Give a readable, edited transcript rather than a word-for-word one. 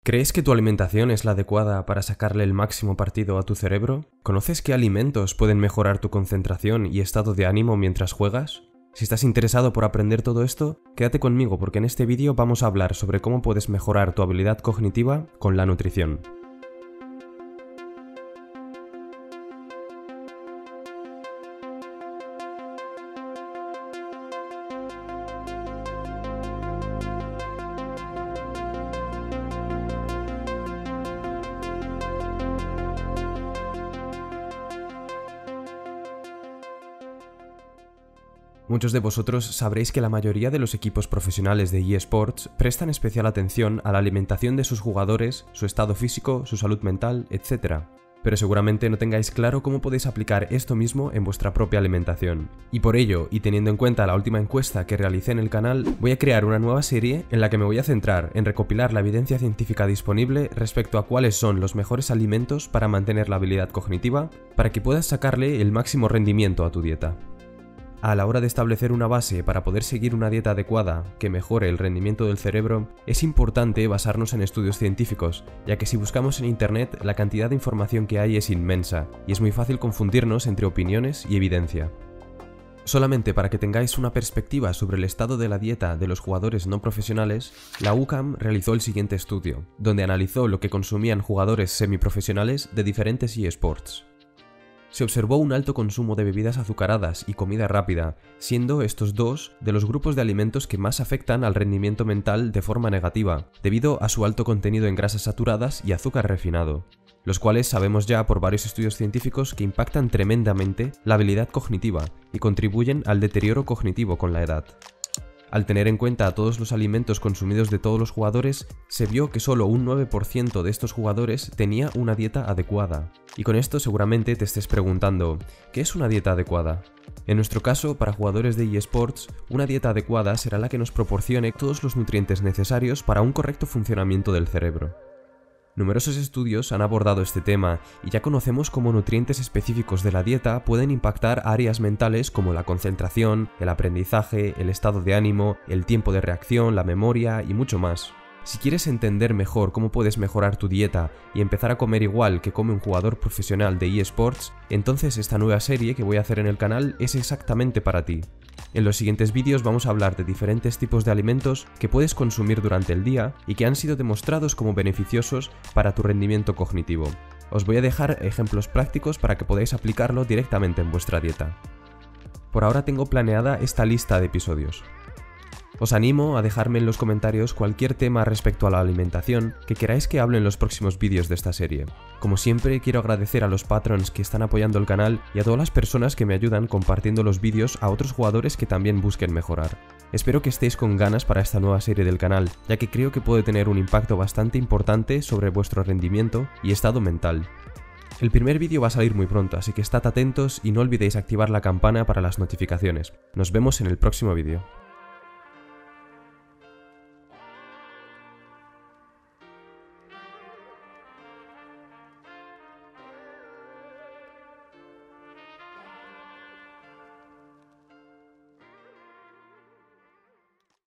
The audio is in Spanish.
¿Crees que tu alimentación es la adecuada para sacarle el máximo partido a tu cerebro? ¿Conoces qué alimentos pueden mejorar tu concentración y estado de ánimo mientras juegas? Si estás interesado por aprender todo esto, quédate conmigo porque en este vídeo vamos a hablar sobre cómo puedes mejorar tu habilidad cognitiva con la nutrición. Muchos de vosotros sabréis que la mayoría de los equipos profesionales de eSports prestan especial atención a la alimentación de sus jugadores, su estado físico, su salud mental, etc. Pero seguramente no tengáis claro cómo podéis aplicar esto mismo en vuestra propia alimentación. Y por ello, y teniendo en cuenta la última encuesta que realicé en el canal, voy a crear una nueva serie en la que me voy a centrar en recopilar la evidencia científica disponible respecto a cuáles son los mejores alimentos para mantener la habilidad cognitiva, para que puedas sacarle el máximo rendimiento a tu dieta. A la hora de establecer una base para poder seguir una dieta adecuada que mejore el rendimiento del cerebro, es importante basarnos en estudios científicos, ya que si buscamos en internet la cantidad de información que hay es inmensa, y es muy fácil confundirnos entre opiniones y evidencia. Solamente para que tengáis una perspectiva sobre el estado de la dieta de los jugadores no profesionales, la UCAM realizó el siguiente estudio, donde analizó lo que consumían jugadores semiprofesionales de diferentes eSports. Se observó un alto consumo de bebidas azucaradas y comida rápida, siendo estos dos de los grupos de alimentos que más afectan al rendimiento mental de forma negativa, debido a su alto contenido en grasas saturadas y azúcar refinado, los cuales sabemos ya por varios estudios científicos que impactan tremendamente la habilidad cognitiva y contribuyen al deterioro cognitivo con la edad. Al tener en cuenta todos los alimentos consumidos de todos los jugadores, se vio que solo un 9% de estos jugadores tenía una dieta adecuada. Y con esto seguramente te estés preguntando, ¿qué es una dieta adecuada? En nuestro caso, para jugadores de eSports, una dieta adecuada será la que nos proporcione todos los nutrientes necesarios para un correcto funcionamiento del cerebro. Numerosos estudios han abordado este tema y ya conocemos cómo nutrientes específicos de la dieta pueden impactar áreas mentales como la concentración, el aprendizaje, el estado de ánimo, el tiempo de reacción, la memoria y mucho más. Si quieres entender mejor cómo puedes mejorar tu dieta y empezar a comer igual que come un jugador profesional de eSports, entonces esta nueva serie que voy a hacer en el canal es exactamente para ti. En los siguientes vídeos vamos a hablar de diferentes tipos de alimentos que puedes consumir durante el día y que han sido demostrados como beneficiosos para tu rendimiento cognitivo. Os voy a dejar ejemplos prácticos para que podáis aplicarlo directamente en vuestra dieta. Por ahora tengo planeada esta lista de episodios. Os animo a dejarme en los comentarios cualquier tema respecto a la alimentación que queráis que hable en los próximos vídeos de esta serie. Como siempre, quiero agradecer a los patrons que están apoyando el canal y a todas las personas que me ayudan compartiendo los vídeos a otros jugadores que también busquen mejorar. Espero que estéis con ganas para esta nueva serie del canal, ya que creo que puede tener un impacto bastante importante sobre vuestro rendimiento y estado mental. El primer vídeo va a salir muy pronto, así que estad atentos y no olvidéis activar la campana para las notificaciones. Nos vemos en el próximo vídeo.